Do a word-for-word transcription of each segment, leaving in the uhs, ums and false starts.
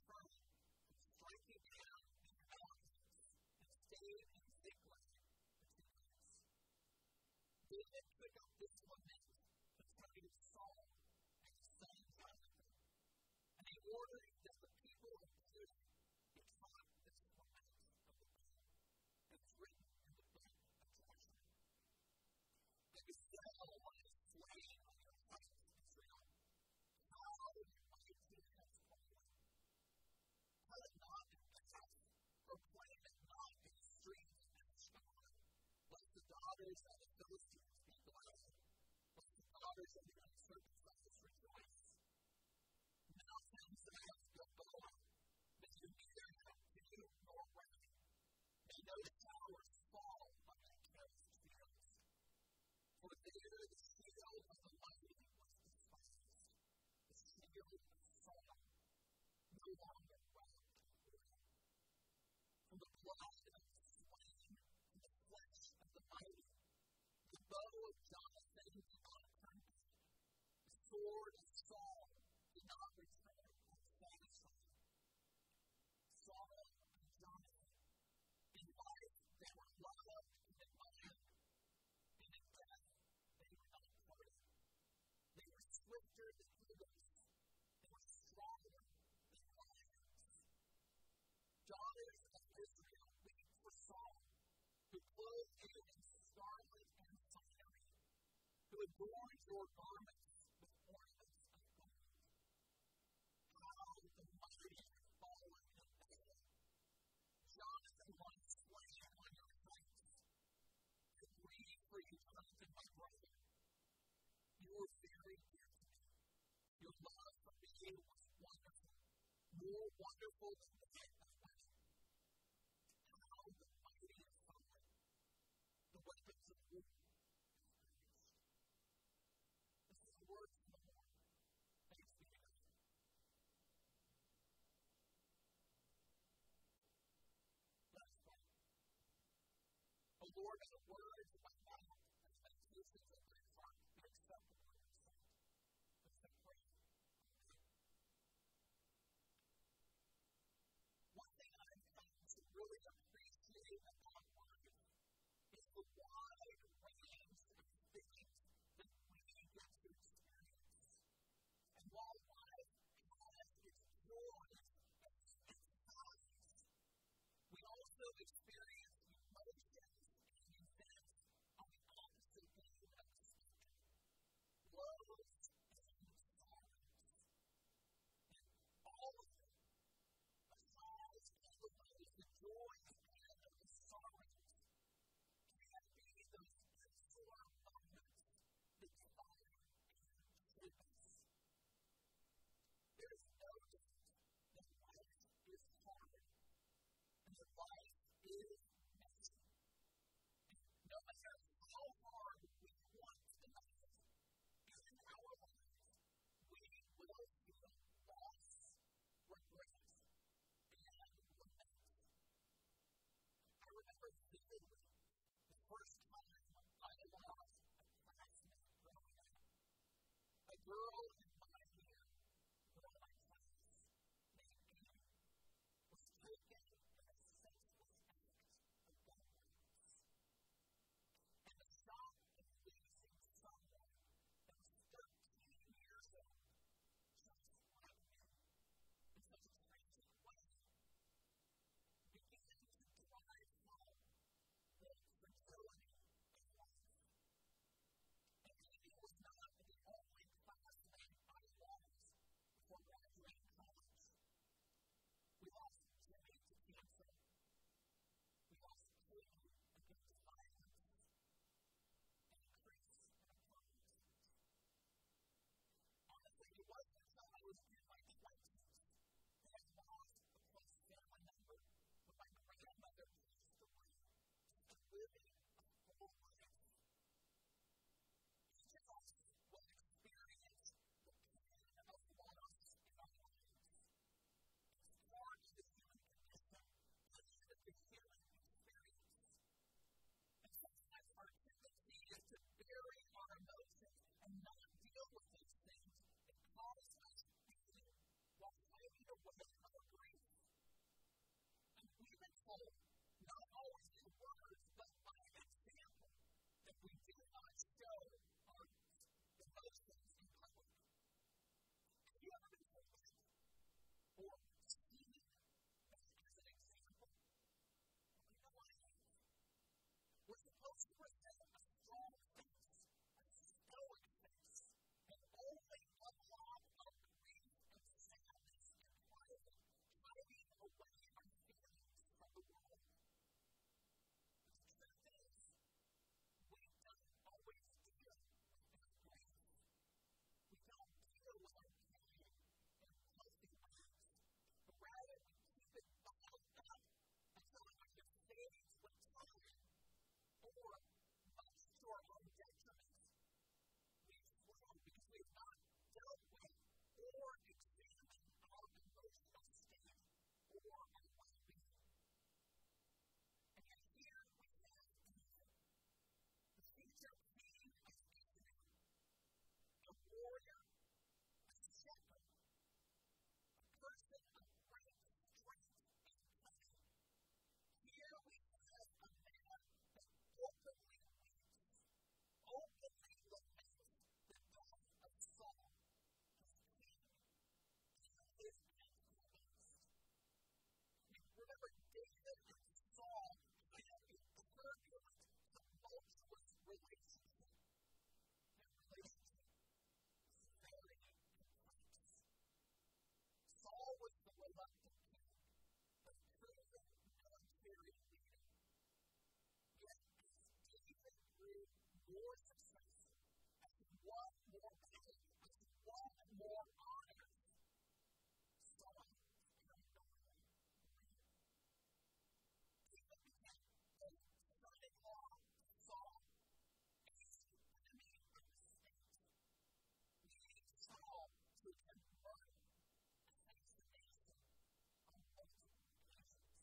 from striking down the Amalekites and stayed in Ziklag for two months. David took up this lament concerning Saul and his son Jonathan, and he ordered that the people of Judah be taught this lament of the Lord, as written in the book of Joshua. That is Saul was slain on your heights, Israel. How mighty has fallen. Tell it not in the house, proclaim it not in the streets and the sky. Let the daughters of the Philistines be glad. Let the daughters of the uncircumcised rejoice. Mountains of Gilboa, that you neither have dew nor rain. May no showers fall on your terraced fields. For there the shield of the mighty was despised. The shield of Saul no longer wrapped around. From the blood of the slain and the flesh of the mighty, the bow of Jonathan did not turn back. The sword of Saul did not return unsatisfied. Saul and Jonathan, in life they were loved and admired, and in death they were not parted. They were swifter than eagles, they were stronger than lions. Daughters of Israel, weep for Saul, who clothed you in scarlet and finery, who adorned your garments with ornaments of gold. How the mighty have fallen in battle. Jonathan was slain on your heights. I grieve for you, Jonathan, my brother. You were very dear to me. Your love for me was wonderful, more wonderful than the gift of women. How the mighty have fallen. The weapons of war have perished. This is the word from the Lord. Thanks be to God. Let's pray. O Lord, may the words of my mouth and the meditations of my heart be acceptable in your sight. Let's pray. One thing I've come to really appreciate about life is the wide range of things that we get to experience. And while life has its joys and its highs, we also experience emotions and events on the opposite end of the spectrum. Lows and sorrows. And all of them, the highs and the lows, the joys and the sorrows, can be those insular moments that define and shape us. There is no doubt that life is hard and that life is messy. And no matter how hard we want to make it in our lives, we will feel loss, regret, and lament. I remember vividly the first time I lost a classmate growing up. A girl in my year, one of my class, named Amy, was taken in a senseless act of gun violence. And the shock of losing someone that was thirteen years old, just like me, in such a tragic way, began to drive home the fragility of life. And Amy was not the only classmate I lost before graduating college. We lost Jimmy to cancer. We lost Katie against violence. And Chris in a car accident. Honestly, it wasn't until I was in my twenties that I lost a close family member when my grandmother passed away and living a full life. Each of us will experience the pain of loss in our lives. It's part of the human condition, part of the human experience. And sometimes our tendency is to bury our emotions and not deal with those things that cause us pain while fighting the way of our grief. And we've been told, not always in words, but by example, that we do not show our emotions in public. Have you ever been told that? Or seen that as an example? Well, you know what I mean? We're supposed to present a strong face, a stoic face, and only unlock our grief and sadness in private, hiding away our feelings from the world. But the truth is, we don't always deal with our grief. We don't deal with our pain in healthy ways, but rather we keep it bottled up until it either fades with time or, much to our own detriment, we explode because we have not dealt with or examined our emotional state or our well-being. And yet here we have David, the future king of Israel, a warrior, a shepherd, a person of great strength and cunning. Here we have a man that openly weeps, openly laments the death of Saul, his king, and his antagonist. Remember, David and Saul had a turbulent, tumultuous relationship. Their relationship was very complex. Saul was the reluctant king, but proven military leader. Yet, as David grew more successful, as he won more battles, as he won more honors, Saul paranoia grew. David became a son-in-law to Saul, and he was the enemy of the state, leading Saul to convert assassination on multiple occasions.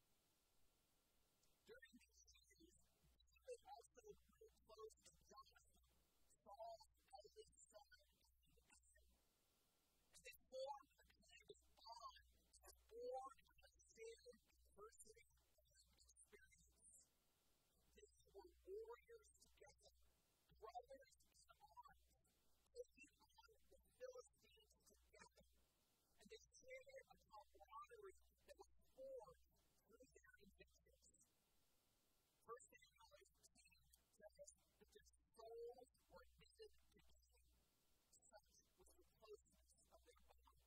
During these years, David also grew close to Jonathan, Saul's eldest son and heir. And they formed a kind of bond that bore on a shared adversity and experience. They were warriors together, brothers in arms, taking on the Philistines together. And they shared a camaraderie that was forged through their adventures. First Samuel eighteen says that their souls were knitted together. Such was the closeness of their bond.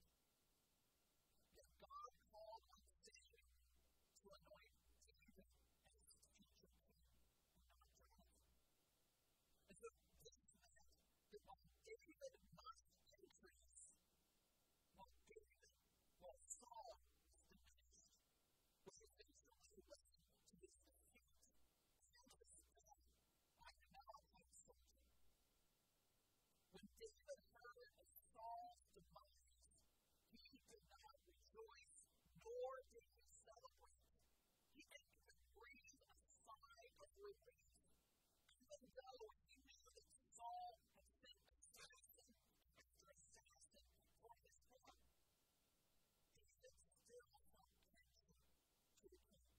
Yet God called on Samuel to anoint David as his future king, and not Jonathan. And so this meant that while David must increase, while David, while Saul was diminished, was eventually led to his defeat and his death by an Amalekite soldier. When David heard of Saul's demise, he did not rejoice, nor did he celebrate. He didn't even breathe a sigh of relief, even though he knew that Saul had sent assassin after assassin for his blood. David still felt connection to the king.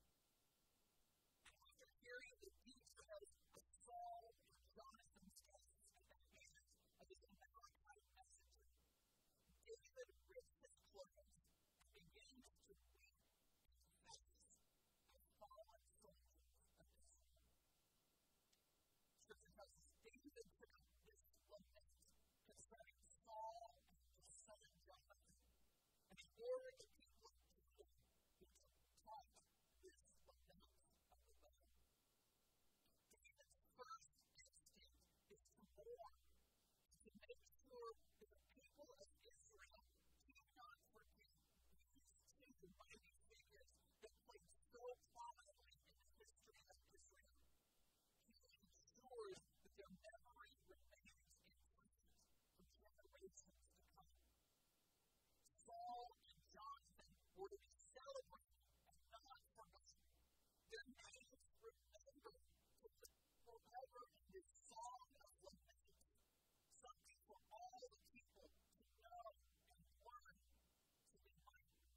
And after hearing the details of Saul and Jonathan's deaths at the hands of his Amalekite messenger, David ripped his clothes and began to weep in face of fallen soldiers of Israel. Scripture tells us David took up this lament concerning Saul and his son Jonathan, and he ordered the people of Judah to type this lament of the battle. David's first instinct is to mourn, and to make sure that the people of Israel do not forget these two mighty figures that played so prominently in the history of Israel. He ensures that their memory remains imprisoned for generations to come. Saul and Jonathan were to be celebrated and not forgotten. Their names remembered to live forever in this song of lament, something for all the people to know and learn to be mindful.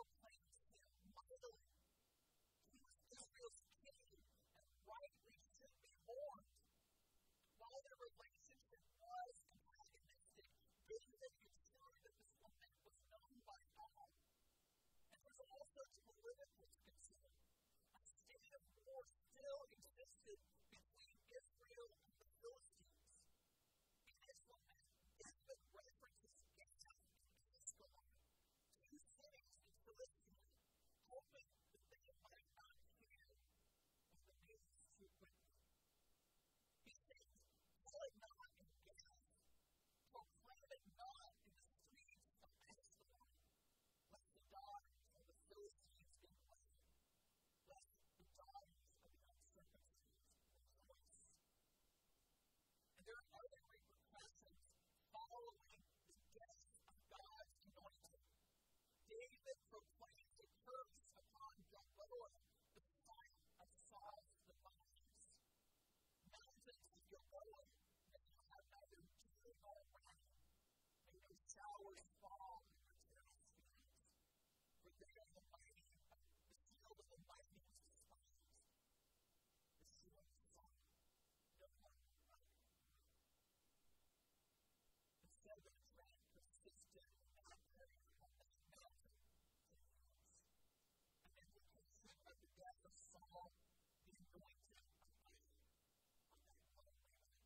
proclaimed him mightily. He was Israel's king and rightly should be mourned. While their relationship was antagonistic, David ensured that this woman was known by all. And there's also political to consider. A state of war still existed between Israel and the Philistines. In this moment, David references Gath and Askelon, two cities in Philistia, hoping that they might not hear of the news too quickly. He says, tell it not in Gath, proclaim it not in the streets of Askelon, lest the daughters of the Philistines get away, lest the daughters of the uncircumcised rejoice. And there are other repercussions following the death of God's anointed. David proclaims a curse upon Jehovah, the son of Saul's demise. Mountains of Jehovah may have neither dew nor rain, may no showers fall in your terraces, for they are the mighty, the shield of the mighty was despised. The shield of the sun, no one will fight. The seven track persisted without prayer on that mountain for years. An implication of the death of Saul, the anointed of mighty, on that one mountain.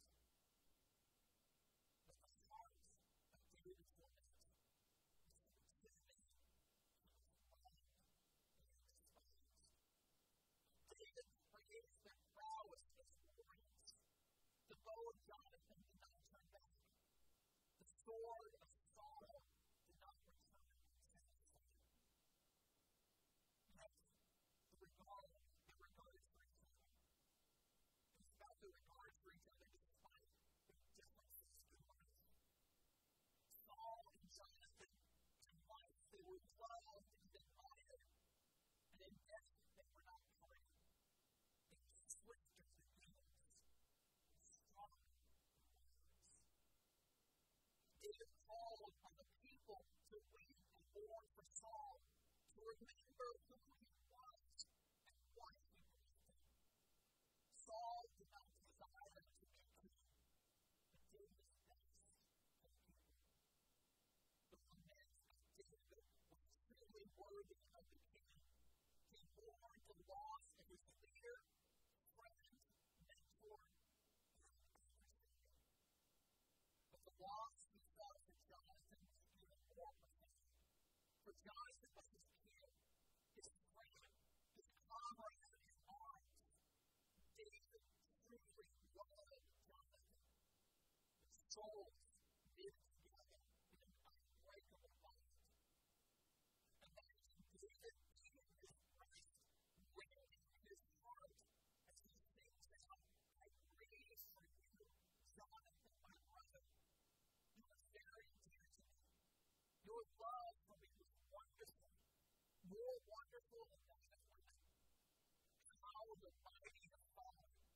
But the heart of David's lament is his name, he was blind and despised. David praised their prowess as warriors. The bow of Jonathan did not turn back. The sword of Saul did not return unsatisfied. Next, the regard, the regard for each other. It was about the regard for each other despite their differences in life. Saul and Jonathan, in life, they were loved and admired, and in death, they were not free. They were swifter than eagles, and stronger than lions. David called on the people to weep and mourn for Saul, to remember who he was and why he believed him. Saul did not desire to be king, but David thanks the people. The lament of David was truly worthy of the king. He mourned the loss of his leader, friend, mentor, and everything. But the loss he felt for Jonathan was even more profound. For Jonathan was his king, his friend, his comrade in arms. David truly loved Jonathan. Their souls knit together in an unbreakable bond. Imagine David eating his breast, wailing in his heart as he sings out, I grieve for you, Jonathan, my brother. You are very dear to me. Your love for me was wonderful, more wonderful than that of women. How the mighty have fallen.